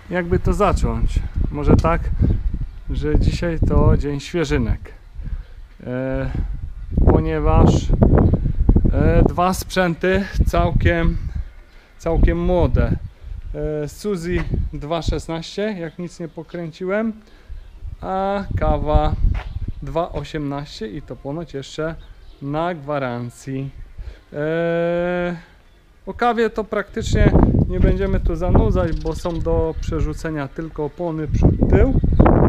jakby to zacząć. Może tak, że dzisiaj to dzień świeżynek, ponieważ dwa sprzęty całkiem młode. Suzy 2.16, jak nic nie pokręciłem, a kawa 2.18 i to ponoć jeszcze na gwarancji. O kawie to praktycznie nie będziemy tu zanudzać, bo są do przerzucenia tylko opony przód-tył,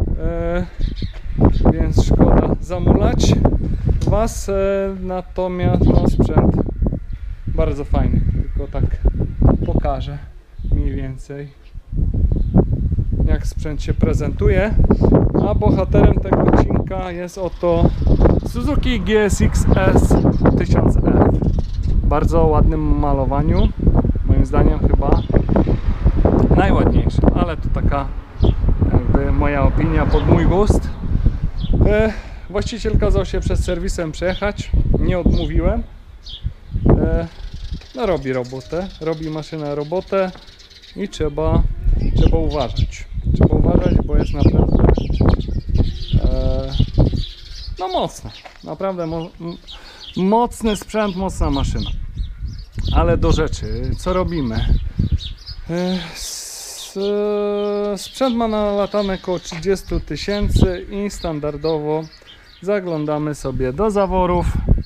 więc szkoda zamulać was. Natomiast no, sprzęt bardzo fajny, tylko tak pokażę mniej więcej, jak sprzęt się prezentuje. A bohaterem tego odcinka jest oto Suzuki GSX S 1000F. W bardzo ładnym malowaniu, moim zdaniem chyba najładniejszym, ale to taka jakby moja opinia pod mój gust. Właściciel kazał się przez serwisem przejechać, nie odmówiłem. No robi robotę, robi maszyna robotę i trzeba uważać. Trzeba uważać, bo jest naprawdę no mocny, naprawdę mocny sprzęt, mocna maszyna. Ale do rzeczy, co robimy? Sprzęt ma nalatane około 30 000 i standardowo zaglądamy sobie do zaworów.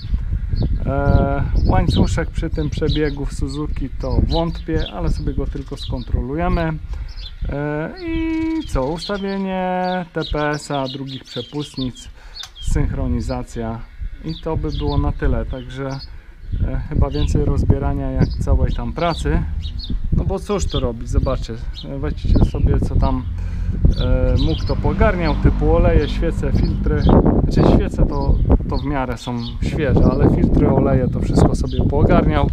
Łańcuszek przy tym przebiegu w Suzuki to wątpię, ale sobie go tylko skontrolujemy. I co? Ustawienie TPS-a, drugich przepustnic, synchronizacja i to by było na tyle. Także chyba więcej rozbierania jak całej tam pracy. No bo cóż to robić? Zobaczcie, właściciel sobie co tam mógł to pogarniał, typu oleje, świece, filtry. Znaczy świece to w miarę są świeże, ale filtry, oleje to wszystko sobie poogarniał.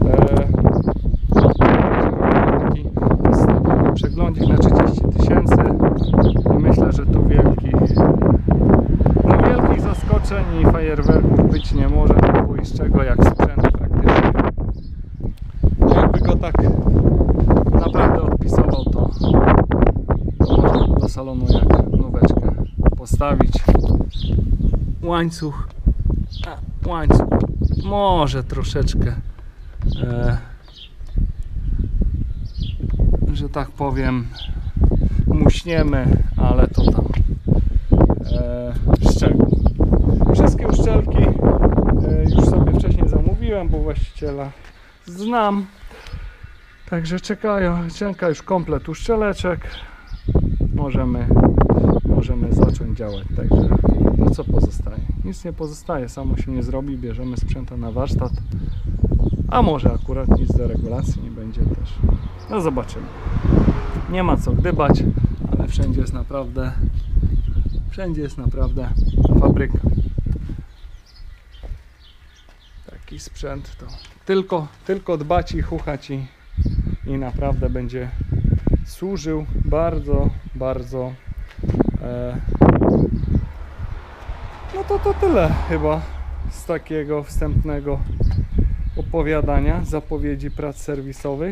Zostawiamy przeglądzik na 30 000 i myślę, że tu wielkich zaskoczeń i fajerwerków być nie może, bo i z czego jak sprzęt praktycznie. Jakby go tak naprawdę odpisował, to można do salonu jak nóweczkę postawić. Łańcuch może troszeczkę że tak powiem muśniemy, ale to tam szczegół. Wszystkie uszczelki już sobie wcześniej zamówiłem, bo właściciela znam, także czeka już komplet uszczeleczek. Możemy zacząć działać, także no co pozostaje? Nic nie pozostaje, samo się nie zrobi, bierzemy sprzęta na warsztat, a może akurat nic do regulacji nie będzie też. No zobaczymy. Nie ma co gdybać, ale wszędzie jest naprawdę fabryka. Taki sprzęt to tylko dbać i chuchać i naprawdę będzie służył bardzo. No to tyle chyba z takiego wstępnego opowiadania, zapowiedzi prac serwisowych.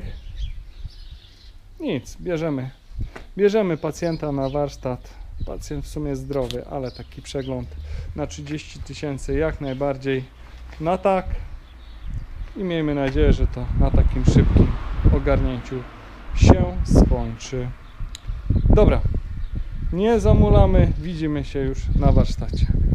Nic, bierzemy pacjenta na warsztat. Pacjent w sumie zdrowy, ale taki przegląd na 30 000 jak najbardziej na tak i miejmy nadzieję, że to na takim szybkim ogarnięciu się skończy. Dobra, nie zamulamy, widzimy się już na warsztacie.